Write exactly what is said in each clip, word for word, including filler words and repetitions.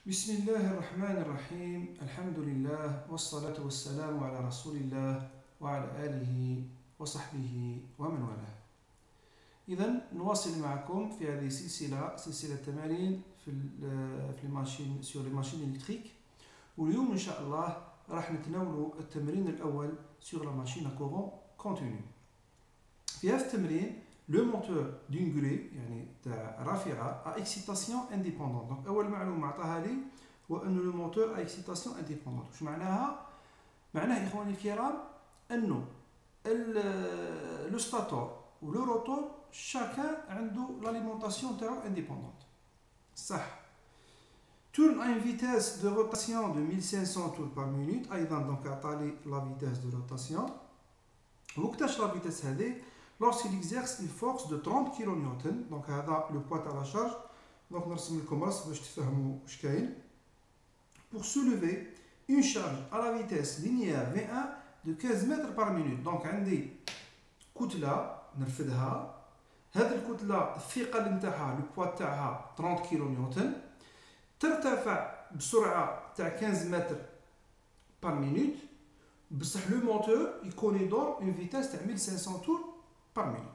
بسم الله الرحمن الرحيم الحمد لله والصلاة والسلام على رسول الله وعلى آله وصحبه ومن والاه. إذا نواصل معكم في هذه السلسلة سلسلة تمارين في في الماشين سور الماشين إلكتريك، واليوم إن شاء الله راح نتناولوا التمرين الأول سور لا ماشين كورون كونتينيو. في هذا التمرين لو موتور دون غري يعني تاع رافعة ا اكسيتاسيون انديبوندون. دونك أول معلومة عطاها لي هو أن لو موتور ا اكسيتاسيون انديبوندون. واش معناها؟ معناها إخواني الكرام أنه لو ستاتور و لو روتور شاكان عنده لاليمونطاسيون تاعو انديبوندونت. صح. tourne à une vitesse de rotation de mille cinq cents tours par minute. أيضا دونك عطالي لا فيتاس دو روتاسيون. وقتاش لا فيتاس هذه؟ lorsqu'il exerce une force de trente kilonewtons. donc هذا لو بوا تاع لا شارج. دونك نرسم لكم رسم باش تفهموا واش كاين. pour soulever une charge à la vitesse linéaire في واحد de quinze mètres par minute. donc عندي كتلة نرفدها، هذه الكتلة الثقل نتاعها لو بوا تاعها ثلاثين كيلونيوتن، ترتفع بسرعة تاع خمسطاش متر بار مينوت، بصح لو موتور يكون يدور اون فيتاس تاع مية وخمسمية تور بار مينوت.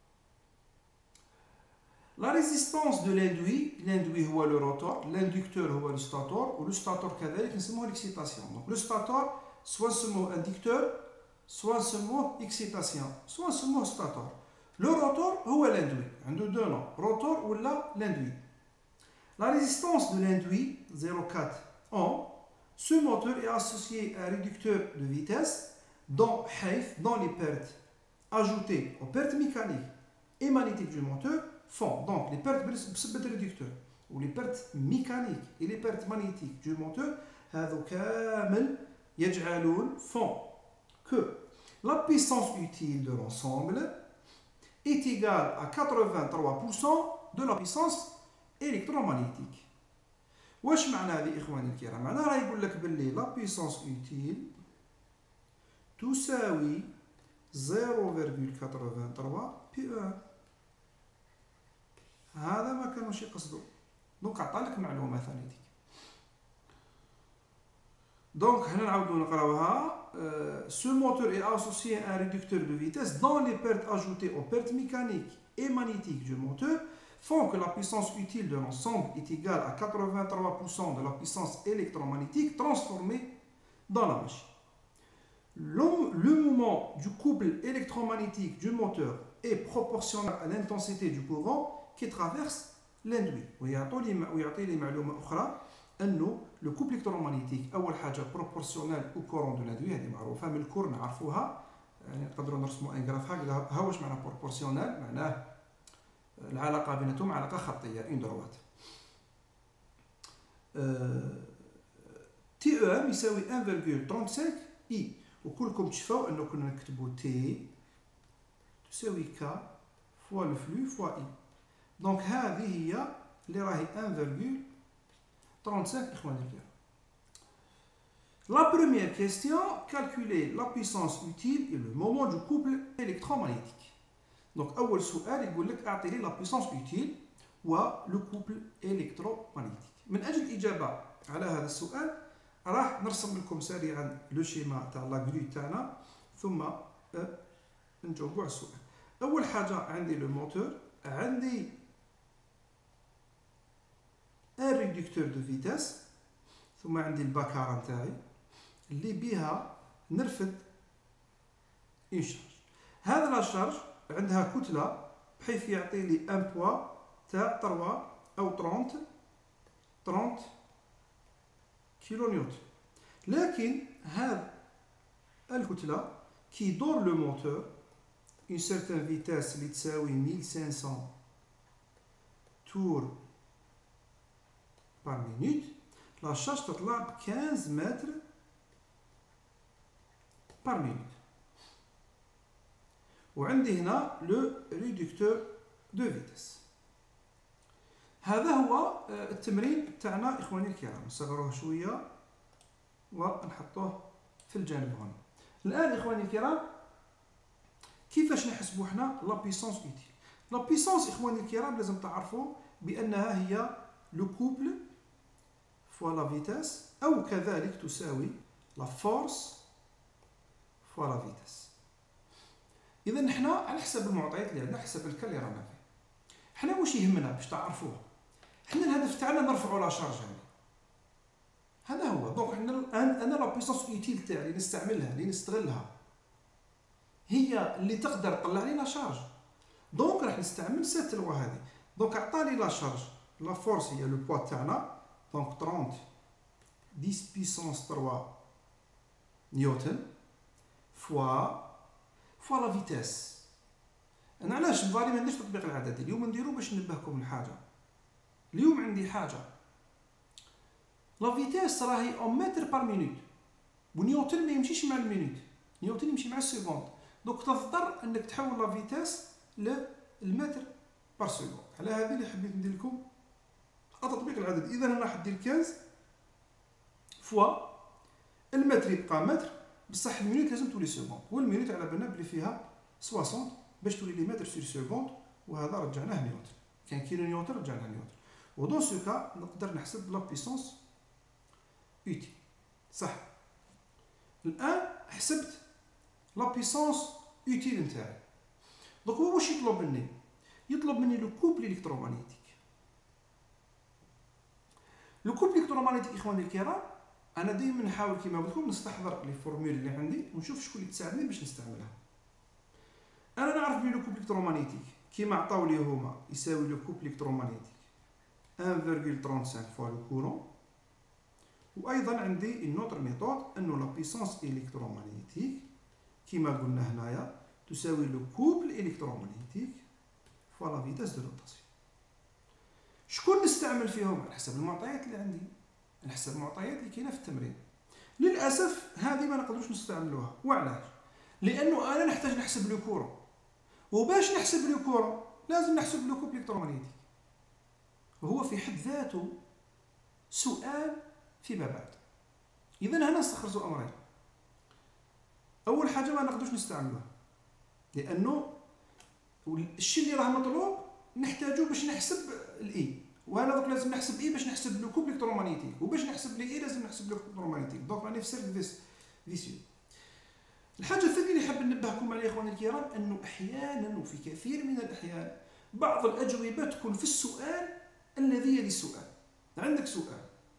لا ريزيستانس دو لاندوي، لاندوي هو لو روتور، لاندكتور هو لو ستاتور، ولو ستاتور كذلك نسموه ليكسيتاسيون. دونك لو ستاتور سوا نسموه اندكتور سوا نسموه اكسيتاسيون سوا نسموه ستاتور. لو روتور هو لاندوي، عنده دو نون، روتور ولا لاندوي. La résistance de l'induit zéro virgule quatre ohms, ce moteur est associé à un réducteur de vitesse dont حيث dans les pertes ajoutées aux pertes mécaniques et magnétiques du moteur font donc les pertes بسبب réducteur ou les pertes mécaniques et les pertes magnétiques du moteur هذو كامل يجعلون font que la puissance utile de l'ensemble est égale à quatre-vingt-trois pour cent de la puissance électromagnétique. واش معنى هذه اخواني الكرام؟ معناها راه يقول لك باللي لا بيسونس اوتيل تساوي صفر فاصلة ثمانية وثمانين بي واحد. هذا ما كانوش يقصدوا. دونك عطالك معلومه ثانيه. دونك هنا نعاودو نقراوها. Ce moteur est associé à un réducteur de vitesse dont les pertes ajoutées aux pertes mécaniques et magnétiques du moteur font que la puissance utile de l'ensemble est égale à quatre-vingt-trois pour cent de la puissance électromagnétique transformée dans la machine. Le, le moment du couple électromagnétique du moteur est proportionnel à l'intensité du courant qui traverse l'induit. ويعطي لي معلومة أخرى أنه le couple électromagnétique أول حاجة proportionnel au courant de l'induit، هذه معروفة من الكور نعرفوها، يعني نقدروا نرسموا ان جراف هكذا. ها واش معنى proportionnel؟ معناه العلاقة بيناتهم علاقة خطية اون دروات. تي او ام يساوي واحد فاصلة خمسة وثلاثين اي، وكلكم تشوفوا انه كنا نكتبوا تي تساوي كا فوا لو فلو فوا اي. دونك هذه هي اللي راهي واحد فاصلة خمسة وثلاثين اخواني الكرام. La première question, calculer la puissance utile et le moment du couple électromagnétique. Donc أول سؤال يقول لك أعطي لي لا بويسونس اوتيل و لو كوبل إلكترومagnétique. من أجل الإجابة على هذا السؤال راح نرسم لكم سريعا لو شيما تاع لا غري تاعنا ثم نجاوبوا على السؤال. أول حاجة عندي لو موتور، عندي ان ريدكتور دو فيتاس، ثم عندي الباكارة نتاعي اللي بها نرفد اون شارج. هذا لا شارج عندها كتلة بحيث يعطي لي ان بوا تاع ثلاثة أو ثلاثين ثلاثين كيلو نيوتن. لكن هذه الكتلة كي يدور لو موتور اون سيرتان فيتاس اللي تساوي مية وخمسمية تور بار مينوت، لا شارج تطلع ب خمسطاش متر بار مينوت. وعندي هنا لو ريدكتور دو فيتاس. هذا هو التمرين تاعنا اخواني الكرام. نصغروه شويه ونحطوه في الجانب هنا. الان اخواني الكرام كيفاش نحسبوا حنا لا بيسونس اوتيل؟ لا بيسونس اخواني الكرام لازم تعرفوا بانها هي لو كوبل فوا لا فيتاس، أو كذلك تساوي لا فورس فوا لا فيتاس. إذا نحنا على حسب المعطيات اللي عندنا، حسب الكا اللي رانا فيه، حنا واش يهمنا باش تعرفوها، حنا الهدف تاعنا نرفعوا لا شارج هذه، هذا هو. دونك حنا الآن أنا لا بيسونس اوتيل تاعي اللي نستعملها اللي نستغلها هي اللي تقدر تطلع لي لا شارج، دونك راح نستعمل سات لوا هذه. دونك عطاني لا شارج، لا فورس هي لو بوا تاعنا، دونك ثلاثين دix بيسونس ثلاثة نيوتن فوا فوا لا فيتاس. انا علاش بظالي ما نديرش تطبيق العددي اليوم، نديرو باش ننبهكم لحاجه. اليوم عندي حاجه، لا فيتاس راهي اون متر بار مينوت، ونيوتن ما يمشيش مع المينوت، نيوتن يمشي مع السكوند، دونك تضطر انك تحول لا فيتاس للمتر بار سكوند. على هذه اللي حبيت ندير لكم تطبيق العدد. اذا انا راح ندير خمسة فوا المتر يبقى متر، بصح المينوت لازم تولي سكوند، والمينوت على بالنا بلي فيها ستين باش تولي لي متر سور سكوند، وهذا رجعناه نيوتن. كان كيلو نيوتن رجعناه نيوتن. ودون سو كا نقدر نحسب لا بيسونس اوتيل. صح، الان حسبت لا بيسونس اوتيل نتاعي. دونك هو واش يطلب مني؟ يطلب مني لو كوبل الكترومغناطيسي. لو كوبل الكترومغناطيسي اخواني الكرام، انا دائما نحاول كيما قلت لكم نستحضر لي فورمول اللي عندي ونشوف شكون اللي تساعدني باش نستعملها. انا نعرف بلي لو كوبل الكترومغناطيسي كيما عطاو لي هما يساوي لو كوبل الكترومغناطيسي واحد فاصلة ثلاثة وثلاثين فوا لو كورون. وايضا عندي النوتر ميثود انه لا بيسونس الكترومغناطيسي كيما قلنا هنايا تساوي لو كوبل الكترومغناطيسي فوا لا فيتاس دو روتاسيون. شكون نستعمل فيهم؟ على حسب المعطيات اللي عندي، على حسب المعطيات اللي كاينه في التمرين. للاسف هذه ما نقدروش نستعملوها. وعلاش؟ لانه انا نحتاج نحسب لو كورون، وباش نحسب لو كورون لازم نحسب لو كوبل الكترومغناطيسي، وهو في حد ذاته سؤال فيما بعد. اذا هنا نستخرجوا امرين. اول حاجه ما نقدروش نستعملوها لانه الشيء اللي راه مطلوب نحتاجو باش نحسب الاي، وانا دوك لازم نحسب اي باش نحسب لو كوبل الكترومغناطيسي، وباش نحسب لي اي لازم نحسب لو كوبل الكترومغناطيسي. دونك راني في سيرك فيس فيسيو. الحاجه الثانيه اللي حاب ننبهكم عليها اخواني الكرام، انه احيانا وفي كثير من الاحيان بعض الاجوبه تكون في السؤال الذي يلي السؤال. عندك سؤال،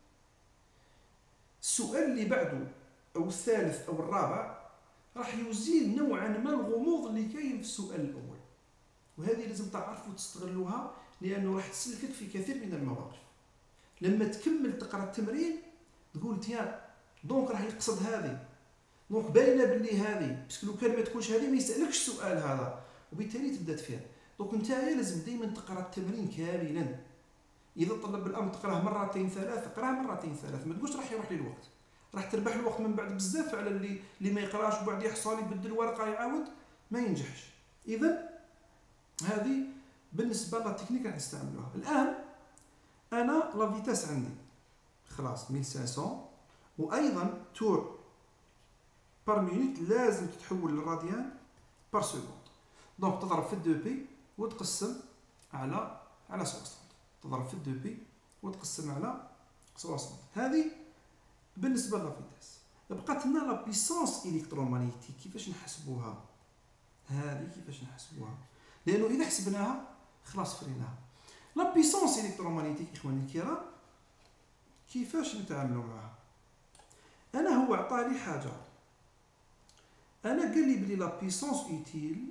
السؤال اللي بعده او الثالث او الرابع راح يزيل نوعا ما الغموض اللي كاين في السؤال الاول، وهذه لازم تعرفوا تستغلوها لانه راح تسلفك في كثير من المواقف. لما تكمل تقرا التمرين تقول تيا دونك راح يقصد هذه، دونك باينه باللي هذه، باسكو لو كان ما تكونش هذه ما يسالكش السؤال هذا، وبالتالي تبدا فيها. دونك نتايا لازم دائما تقرا التمرين كاملا. اذا طلب بالامر تقراه مرتين ثلاث، اقراه مرتين ثلاث، ما تقولش راح يروح لي الوقت، راح تربح الوقت من بعد بزاف على اللي اللي ما يقراش وبعد يحصل يبدل الورقه يعاود ما ينجحش. اذا هذه بالنسبه للتكنيك راح نستعملوها. الان انا لا فيتاس عندي خلاص ألف وخمسمية، وايضا تور بار مينوت لازم تتحول للراديان بار سكوند. دونك تضرب في دو بي وتقسم على على ستين، تضرب في دو بي وتقسم على ستين. هذه بالنسبه للا فيتاس. بقات لنا لا بيسونس الكترومغناطيسي، كيفاش نحسبوها؟ هذه كيفاش نحسبوها؟ لانه اذا حسبناها خلاص فريناها. لا بيسونس الكترومغناطيسي اخواني الكرام كيفاش نتعاملوا معها؟ انا هو عطاني حاجه، انا قال لي بلي لا بيسونس اوتيل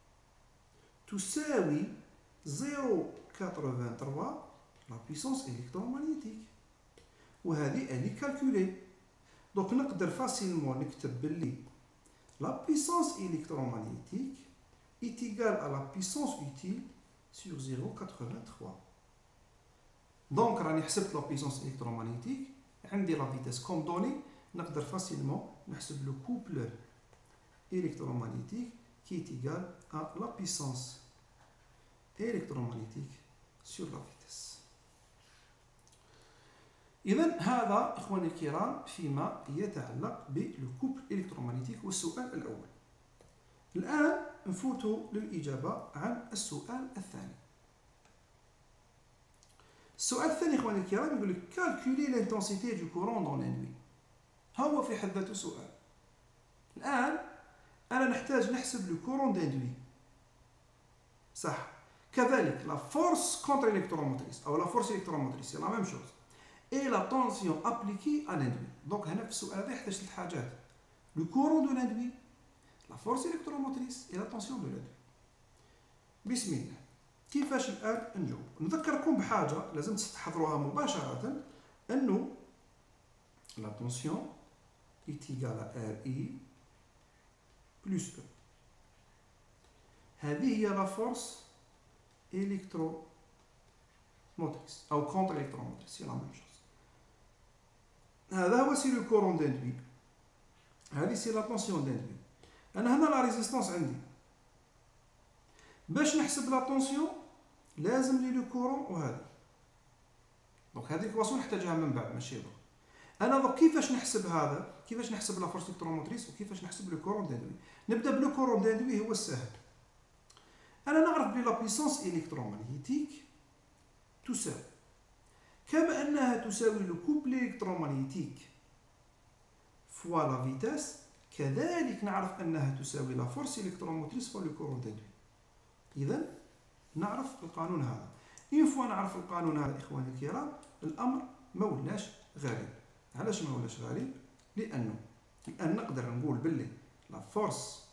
تساوي صفر فاصلة ثمانية وثمانين لا بيسونس الكترومغناطيسي، وهذه اني كالكولي. دونك نقدر فاسيلمون نكتب بلي لا بيسونس الكترومغناطيسي est égal à la puissance utile sur صفر فاصلة ثمانية وثمانين. دونك راني حسبت لا بيسونس الكترومغناطيسي، عندي لا فيتاس كوم دوني، نقدر فاسيلمون نحسب لو كوبل électromagnétique qui est égal à la puissance électromagnétique sur la vitesse. إذن هذا إخواني الكرام فيما يتعلق بالكوبل الإلكترومغناطيسي والسؤال الأول. الآن نفوت للإجابة عن السؤال الثاني. السؤال الثاني اخواني الكرام يقول لك كالكولي لانتونسيتي دو كورون دون لاندوي. ها هو في حد ذاته سؤال. الان انا نحتاج نحسب لو كورون داندوي، صح؟ كذلك لا فورس كونتر الكتروموتريس او لا فورس الكتروموتريس سي لا ميم شوز اي لا طونسيون ابليكي ا لاندوي. دونك هنا في السؤال هذا يحتاج ثلاث حاجات: لو كورون دو لاندوي، لا فورس الكتروموتريس اي لا طونسيون دو لاندوي. بسم الله. كيفاش الان نجاوب؟ نذكركم بحاجه لازم تستحضروها مباشره، انه لا طونسيون est égale à R I plus E. هذه هي لا فورس الكتروموتريس او كونتر الكتروموتريس، سي لا ميم شوز. هذا هو سي لو كورون داندوي، هذه سي لا طونسيون داندوي. انا هنا لا ريزيستونس عندي، باش نحسب لا طونسيون لازم لي لو كورون وهذه. دونك هذه الكواسيون نحتاجها من بعد ماشي دونك. انا دونك كيفاش نحسب هذا؟ كيفاش نحسب لا فورس الكتروموتريس وكيفاش نحسب لو كورون داندوي؟ نبدا بلو كورون داندوي، هو السهل. انا نعرف بلي لا بويسونس الكترومغنيتيك تساوي، كما انها تساوي لو كوبل الكترومغنيتيك فوا لا فيتاس، كذلك نعرف انها تساوي لا فورس الكتروموتريس فوا لو كورون داندوي. اذا نعرف القانون هذا. اون فوا نعرف القانون هذا اخواني الكرام، الامر ما ولاش غريب. علاش ما ولاش غريب؟ لانه الان نقدر نقول باللي لا فورس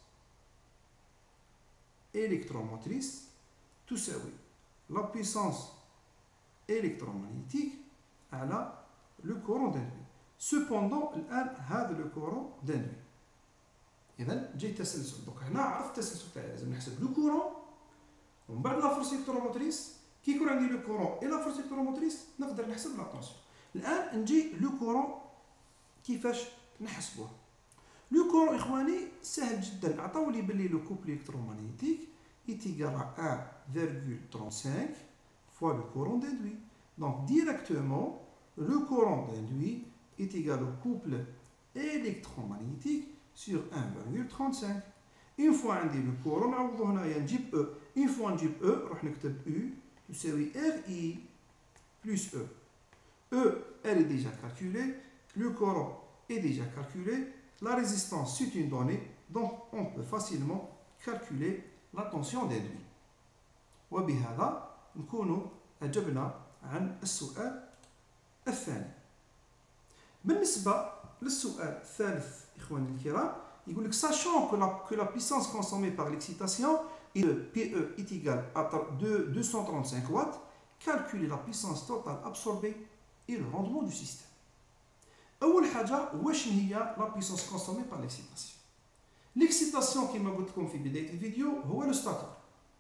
الكتروموتريس تساوي لا بويسونس الكترومغنيتيك على لو كورون داندوي. سوبوندون الان هذا لو كورون داندوي. اذا جاي تسلسل. دونك هنا عرفت التسلسل تاعي، لازم نحسب لو كورون ومن بعد لا فورس الكتروموتريس. كي يكون عندي لو كورون اي لا فورس الكتروموتريس نقدر نحسب لا طونسيون. الان نجي لو كورون كيفاش نحسبوه. لو كورون اخواني سهل جدا. عطاو لي بلي لو كوبل الكترومغنيتيك est égal à un virgule trente-cinq fois le courant d'induit. Donc directement le courant d'induit est égal au couple électromagnétique sur un virgule trente-cinq. Une fois عندي le courant نعوضو هنايا نجيب E. Une fois نجيب E نروح نكتب U تساوي R I plus E. E elle est déjà calculée, le courant est déjà calculé, la résistance c'est une donnée, donc on peut facilement calculer la tension d'induit. وبهذا نكون أجبنا عن السؤال الثاني. بالنسبة للسؤال الثالث إخواني الكرام يقول لك sachant que la, que la puissance consommée par l'excitation est de P E est égale à deux cent trente-cinq watts, calculer la puissance totale absorbée et le rendement du système. أول حاجة واش هي la puissance consommée par l'excitation؟ l'excitation كما قلت لكم في بداية الفيديو هو le stator.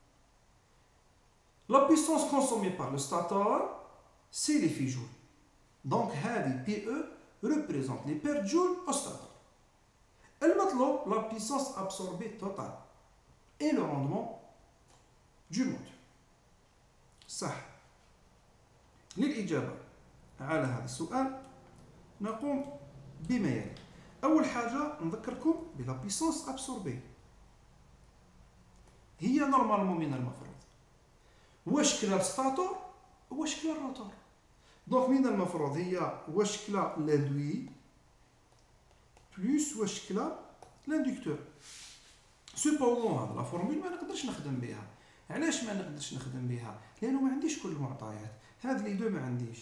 La puissance consommée par le stator c'est l'effet joule. Donc هذه P E représente les pertes joule au stator. المطلوب la puissance absorbée totale et le rendement du moteur. صح. للإجابة على هذا السؤال نقوم بما يلي. أول حاجة نذكركم بلا بيسونس أبسوربي هي نورمالمون من المفروض واش كلا الستاتور واش كلا الروتور. دونك من المفروض هي واش كلا لاندوي بلوس واش كلا لاندكتور. سوبوندون هذا لا فورمول ما نقدرش نخدم بها. علاش ما نقدرش نخدم بها؟ لأنه ما عنديش كل المعطيات. هاد لي دو ما عنديش،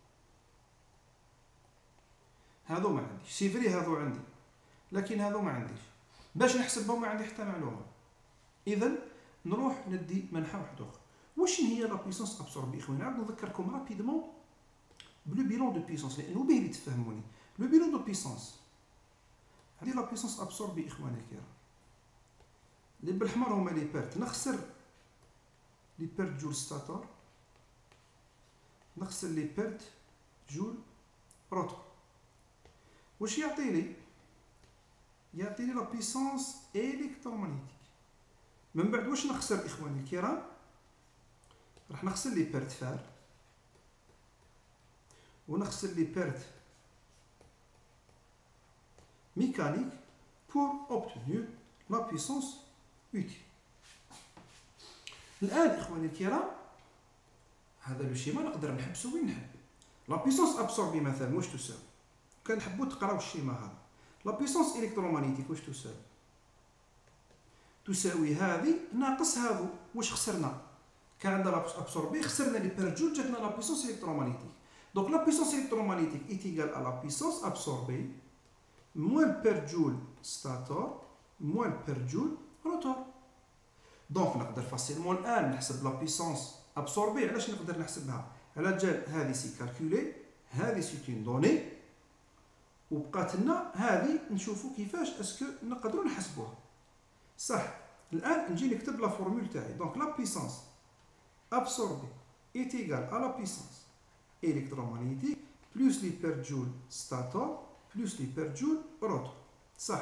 هذو ما عنديش. سي فري هذو عندي لكن هذو ما عنديش. باش نحسبهم ما عندي حتى معلومه. اذا نروح ندي منحى واحد اخر. واش هي لا بويسونس ابسوربي اخويا؟ نعاود نذكركم رابيدمون بلو بيلون دو بويسونس لانه به اللي تفهموني. لو بيلون دو بويسونس هذه لا بويسونس ابسوربي اخواني الكرام. اللي بالحمر هما لي بيرت. نخسر لي بيرت جول ستاتور، نخسر لي بيرت جول روتور. واش يعطيني؟ يعطيني لا بويسونس الكترومغنيتيك. من بعد واش نخسر اخواني الكرام؟ راح نخسر لي بيرت فار ونخسر لي بيرت ميكانيك pour obtenir la puissance utile. الان اخواني الكرام هذا لو شيما نقدر نحبسو وين نحب. لا بيسونس ابسوربي مثلا واش تساوي؟ كنحبوا تقراو الشيما هذا. لا بيسونس الكترومغنيتيك واش تساوي؟ تساوي هذه ناقص هذو. واش خسرنا؟ كان عندنا لا ابسوربي خسرنا لي بير جول، جاتنا لا بيسونس الكترومغنيتيك. دونك لا بيسونس الكترومغنيتيك ايت ايغال ا لا بيسونس ابسوربي موان بير جول ستاتور موان بير جول روتور. دونك نقدر فاسيلمون الان نحسب لا بيسونس ابسوربي. علاش نقدر نحسبها؟ على جال هذه سي كالكولي، هذه سي اون دوني، وبقات لنا هذه نشوفوا كيفاش اسكو نقدروا نحسبوها. صح. الان نجي نكتب لا فورمول تاعي. دونك لا بيسونس ابسوربي est égal à la puissance électromagnétique plus les per joule stator plus les per joule rotor. صح.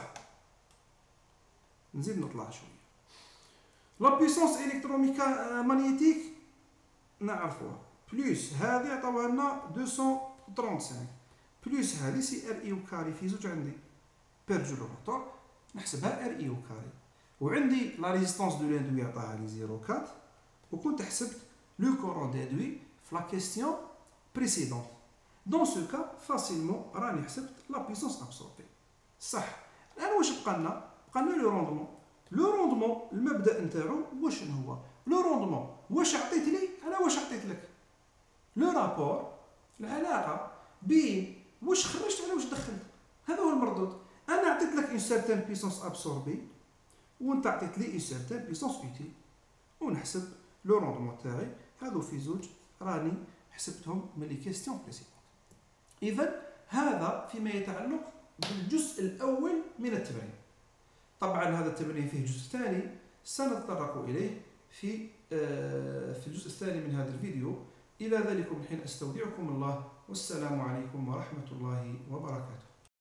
نزيد نطلع شويه. لا بيسونس الكترومagnétique نعرفوها بلوس هذه عطاوها لنا مئتين وخمسة بلوس هذه سي ار اي او كاري في زوج عندي بير جول روتور نحسبها ار اي او كاري، وعندي لا ريزيستونس دو لاندوي عطاها لي صفر فاصلة أربعة، وكنت حسبت لو كورون دادوي في لا كيستيون بريسيدونت. دون سو كا فاسيلمون راني حسبت لا بيسونس ابسوربي. صح. الان واش بقى لنا؟ بقى لنا لو روندمون. لو روندمون المبدا نتاعو واش هو؟ لو روندمون واش عطيت لي انا واش عطيت لك. لو رابور العلاقه بين واش خرجت على واش دخلت، هذا هو المردود. انا عطيت لك اون سيرتان بيسونس ابسوربي وانت عطيت لي اون سيرتان بيسونس اوتيل، ونحسب لو روندمون تاعي. هادو في زوج راني حسبتهم من لي كيستيون بريسيدونت. اذا هذا فيما يتعلق بالجزء الاول من التمرين. طبعا هذا التمرين فيه جزء ثاني سنتطرق اليه في في الجزء الثاني من هذا الفيديو. الى ذلك الحين استودعكم الله، والسلام عليكم ورحمه الله وبركاته.